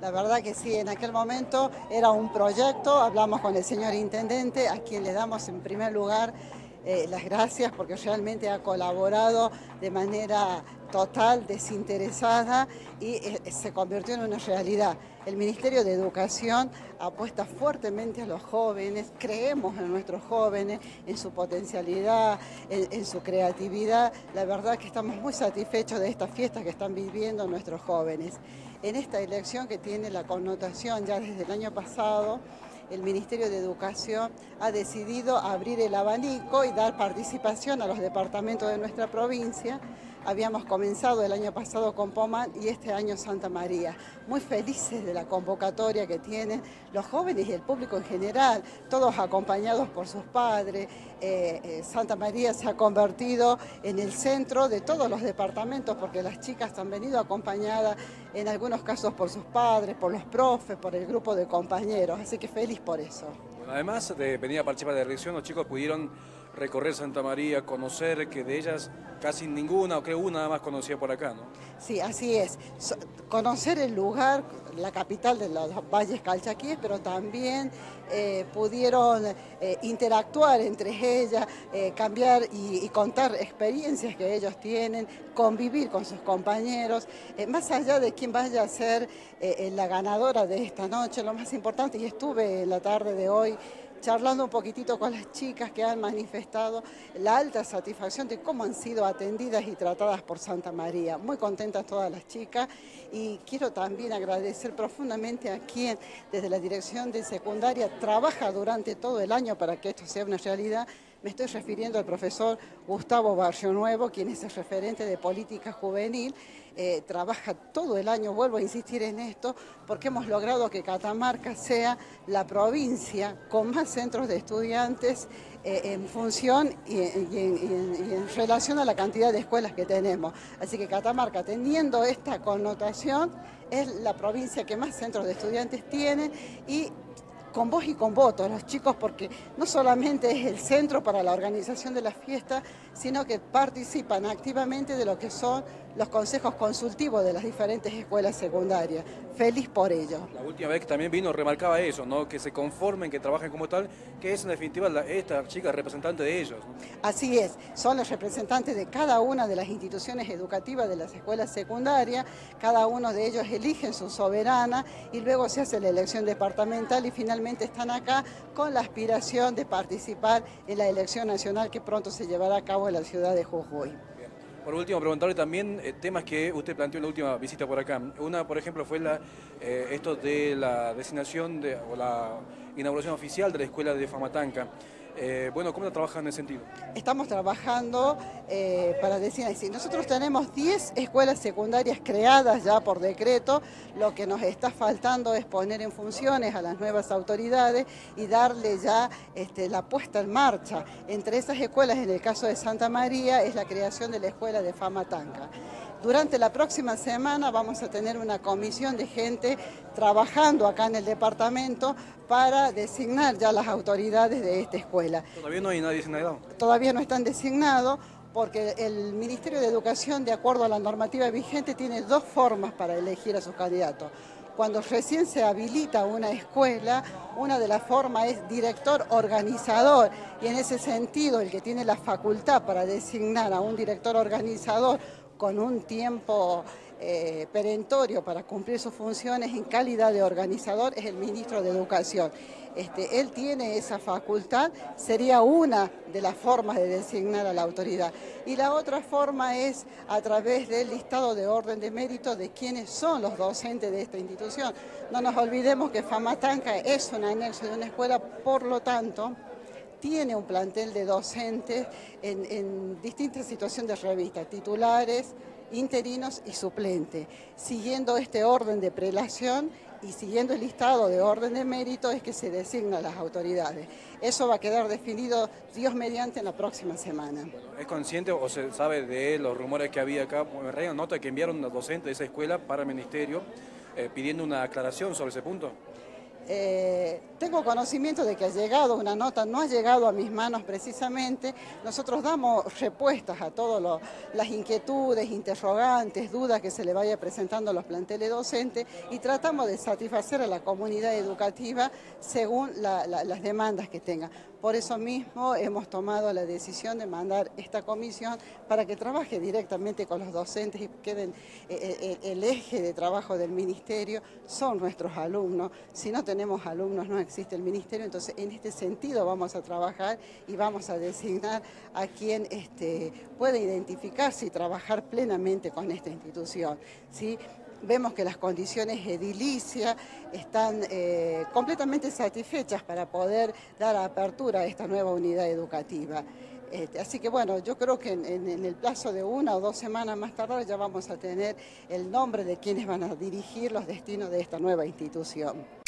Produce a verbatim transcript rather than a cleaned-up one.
La verdad que sí, en aquel momento era un proyecto, hablamos con el señor intendente, a quien le damos en primer lugar eh, las gracias porque realmente ha colaborado de manera total, desinteresada y eh, se convirtió en una realidad. El Ministerio de Educación apuesta fuertemente a los jóvenes, creemos en nuestros jóvenes, en su potencialidad, en, en su creatividad. La verdad que estamos muy satisfechos de estas fiestas que están viviendo nuestros jóvenes. En esta elección que tiene la connotación ya desde el año pasado, el Ministerio de Educación ha decidido abrir el abanico y dar participación a los departamentos de nuestra provincia. Habíamos comenzado el año pasado con Pomán y este año Santa María. Muy felices de la convocatoria que tienen los jóvenes y el público en general, todos acompañados por sus padres. Eh, eh, Santa María se ha convertido en el centro de todos los departamentos porque las chicas han venido acompañadas en algunos casos por sus padres, por los profes, por el grupo de compañeros. Así que feliz por eso. Bueno, además de venir a participar de la elección, los chicos pudieron recorrer Santa María, conocer que de ellas casi ninguna, o creo una nada más conocía por acá, ¿no? Sí, así es. So, conocer el lugar, la capital de los Valles Calchaquíes, pero también eh, pudieron eh, interactuar entre ellas, eh, cambiar y, y contar experiencias que ellos tienen, convivir con sus compañeros, eh, más allá de quién vaya a ser eh, la ganadora de esta noche, lo más importante, y estuve en la tarde de hoy charlando un poquitito con las chicas que han manifestado la alta satisfacción de cómo han sido atendidas y tratadas por Santa María. Muy contentas todas las chicas y quiero también agradecer profundamente a quien desde la dirección de secundaria trabaja durante todo el año para que esto sea una realidad. Me estoy refiriendo al profesor Gustavo Barrio Nuevo, quien es el referente de política juvenil. Eh, trabaja todo el año, vuelvo a insistir en esto, porque hemos logrado que Catamarca sea la provincia con más centros de estudiantes eh, en función y, y, en, y, en, y en relación a la cantidad de escuelas que tenemos. Así que Catamarca, teniendo esta connotación, es la provincia que más centros de estudiantes tiene y con voz y con voto los chicos, porque no solamente es el centro para la organización de las fiestas, sino que participan activamente de lo que son los consejos consultivos de las diferentes escuelas secundarias. Feliz por ello. La última vez que también vino remarcaba eso, ¿no? Que se conformen, que trabajen como tal, que es en definitiva la, esta chica representante de ellos, ¿no? Así es, son los representantes de cada una de las instituciones educativas de las escuelas secundarias, cada uno de ellos eligen su soberana y luego se hace la elección departamental y finalmente están acá con la aspiración de participar en la elección nacional que pronto se llevará a cabo en la ciudad de Jujuy. Bien. Por último, preguntarle también eh, temas que usted planteó en la última visita por acá. Una, por ejemplo, fue la, eh, esto de la designación de, o la inauguración oficial de la escuela de Famatanca. Eh, bueno, ¿cómo trabajan en ese sentido? Estamos trabajando eh, para decir así. Nosotros tenemos diez escuelas secundarias creadas ya por decreto. Lo que nos está faltando es poner en funciones a las nuevas autoridades y darle ya este, la puesta en marcha. Entre esas escuelas, en el caso de Santa María, es la creación de la escuela de Famatanca. Durante la próxima semana vamos a tener una comisión de gente trabajando acá en el departamento para designar ya las autoridades de esta escuela. ¿Todavía no hay nadie designado? Todavía no están designados porque el Ministerio de Educación, de acuerdo a la normativa vigente, tiene dos formas para elegir a sus candidatos. Cuando recién se habilita una escuela, una de las formas es director organizador y en ese sentido el que tiene la facultad para designar a un director organizador con un tiempo eh, perentorio para cumplir sus funciones en calidad de organizador es el ministro de Educación. Este, él tiene esa facultad, sería una de las formas de designar a la autoridad. Y la otra forma es a través del listado de orden de mérito de quiénes son los docentes de esta institución. No nos olvidemos que Famatanca es un anexo de una escuela, por lo tanto, tiene un plantel de docentes en, en distintas situaciones de revista, titulares, interinos y suplentes. Siguiendo este orden de prelación y siguiendo el listado de orden de mérito es que se designan las autoridades. Eso va a quedar definido, Dios mediante, en la próxima semana. Bueno, ¿es consciente o se sabe de los rumores que había acá? Me reí una nota que enviaron a docentes de esa escuela para el ministerio eh, pidiendo una aclaración sobre ese punto. Eh, tengo conocimiento de que ha llegado una nota, no ha llegado a mis manos precisamente. Nosotros damos respuestas a todas las inquietudes, interrogantes, dudas que se le vaya presentando a los planteles docentes y tratamos de satisfacer a la comunidad educativa según la, la, las demandas que tenga. Por eso mismo hemos tomado la decisión de mandar esta comisión para que trabaje directamente con los docentes y queden eh, el, el eje de trabajo del ministerio son nuestros alumnos. Si no tenemos alumnos no existe el ministerio, entonces en este sentido vamos a trabajar y vamos a designar a quien este, puede identificarse y trabajar plenamente con esta institución, ¿sí? Vemos que las condiciones edilicias están eh, completamente satisfechas para poder dar apertura a esta nueva unidad educativa. Este, así que bueno, yo creo que en, en, en el plazo de una o dos semanas más tarde ya vamos a tener el nombre de quienes van a dirigir los destinos de esta nueva institución.